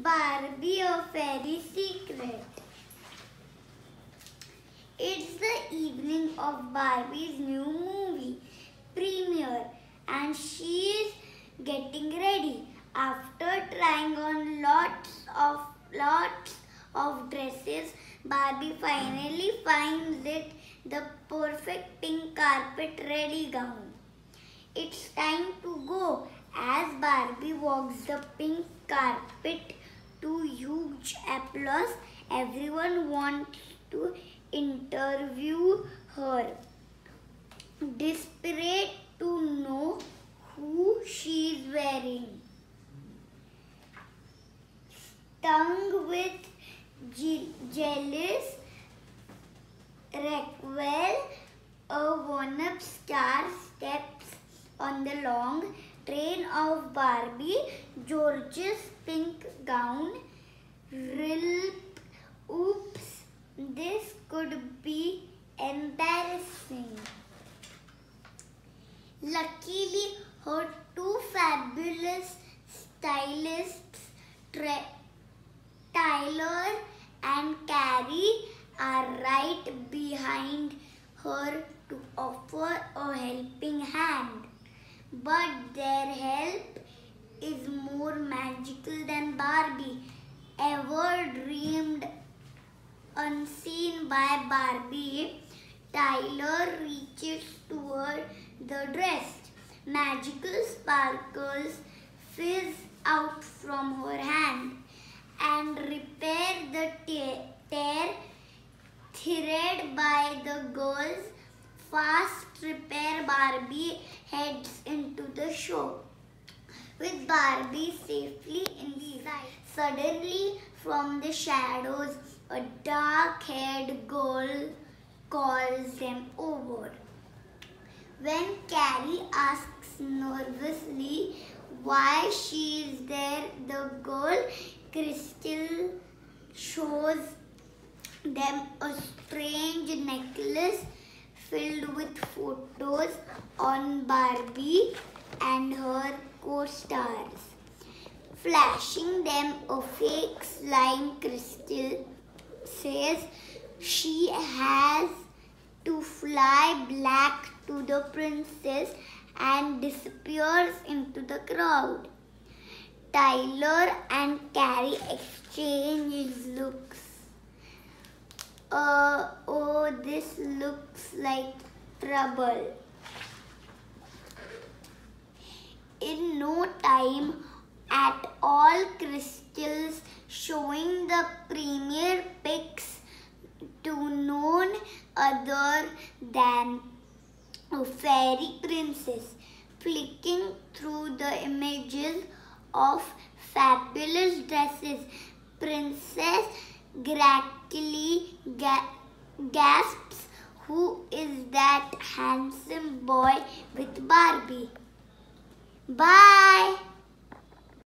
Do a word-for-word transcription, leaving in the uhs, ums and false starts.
Barbie: A Fairy Secret. It's the evening of Barbie's new movie premiere and she is getting ready. After trying on lots of lots of dresses, Barbie finally finds it the perfect pink carpet ready gown. It's time to go. As Barbie walks the pink carpet to huge applause, everyone wants to interview her, desperate to know who she is wearing. Stung with je jealous Raquel, a one-up star, steps on the long train of Barbie George's pink gown. Rip, oops, this could be embarrassing. Luckily, her two fabulous stylists, Tyler and Carrie, are right behind her to offer a helping hand. But their help is more magical than Barbie ever dreamed. Unseen by Barbie, Tyler reaches toward the dress. Magical sparkles fizz out from her hand and repair the tear thread by the girls. Fast repair, Barbie heads into the show. With Barbie safely inside, suddenly from the shadows, a dark-haired girl calls them over. When Carrie asks nervously why she is there, the girl Crystal shows them a strange necklace filled with photos on Barbie and her co-stars. Flashing them a fake slime, Crystal says she has to fly back to the princess and disappears into the crowd. Tyler and Carrie exchange looks. Uh, oh, this looks like trouble. In no time at all, Crystal's showing the premiere pics to none other than a fairy princess. Flicking through the images of fabulous dresses, Princess Grackly ga gasps, "Who is that handsome boy with Barbie?" Bye!